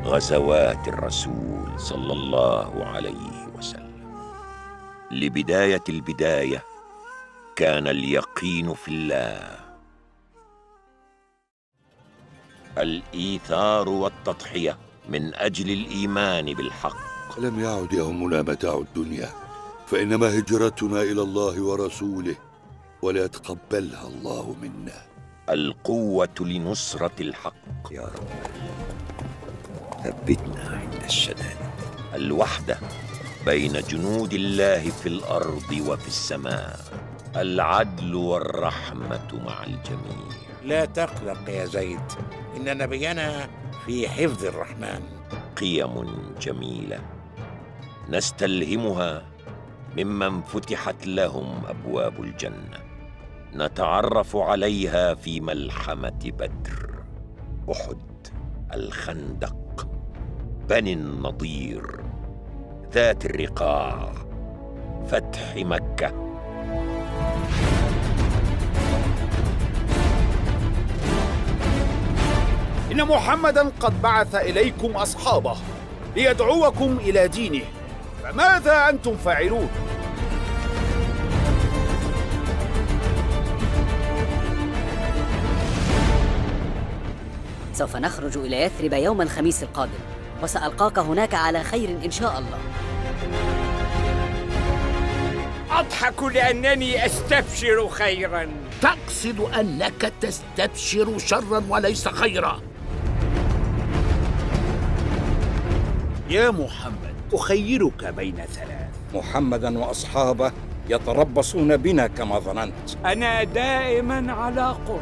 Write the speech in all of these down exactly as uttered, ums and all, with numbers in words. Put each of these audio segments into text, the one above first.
غزوات الرسول صلى الله عليه وسلم. لبداية البداية كان اليقين في الله، الإيثار والتضحية من أجل الإيمان بالحق. لم يعد يهمنا متاع الدنيا، فإنما هجرتنا إلى الله ورسوله، وليتقبلها الله منا. القوة لنصرة الحق. يا رب ثبتنا عند الشدائد. الوحدة بين جنود الله في الأرض وفي السماء. العدل والرحمة مع الجميع. لا تقلق يا زيد، إن نبينا في حفظ الرحمن. قيم جميلة نستلهمها ممن فتحت لهم أبواب الجنة، نتعرف عليها في ملحمة بدر، أحد، الخندق، بني النضير، ذات الرقاع، فتح مكة. إن محمداً قد بعث إليكم أصحابه ليدعوكم إلى دينه، فماذا أنتم فاعلون؟ سوف نخرج إلى يثرب يوم الخميس القادم، وسألقاك هناك على خير إن شاء الله. أضحك لأنني أستبشر خيراً. تقصد أنك تستبشر شراً وليس خيراً. يا محمد، أخيرك بين ثلاث: محمداً وأصحابه يتربصون بنا كما ظننت. أنا دائماً على قرب.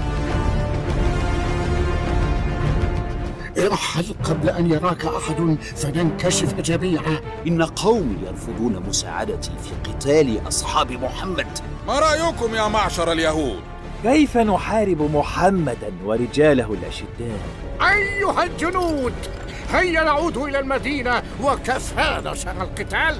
ارحل قبل أن يراك أحد فننكشف جميعا. إن قومي يرفضون مساعدتي في قتال أصحاب محمد. ما رأيكم يا معشر اليهود؟ كيف نحارب محمداً ورجاله الأشداء؟ أيها الجنود، هيا نعود إلى المدينة وكفانا شر القتال.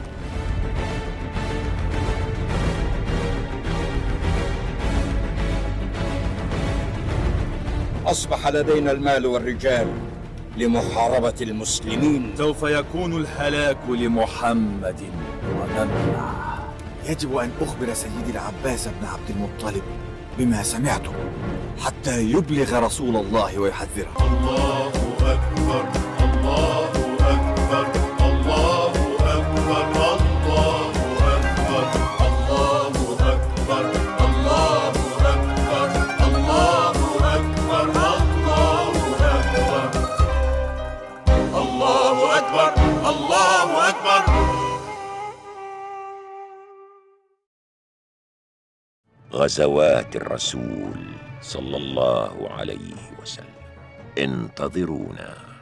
أصبح لدينا المال والرجال لمحاربة المسلمين. سوف يكون الهلاك لمحمد ومن معه. يجب أن أخبر سيدي العباس بن عبد المطلب بما سمعته حتى يبلغ رسول الله ويحذره. الله أكبر، الله أكبر، الله أكبر، الله أكبر، الله أكبر، الله أكبر، الله أكبر، الله أكبر، الله أكبر. غزوات الرسول صلى الله عليه وسلم. انتظرونا.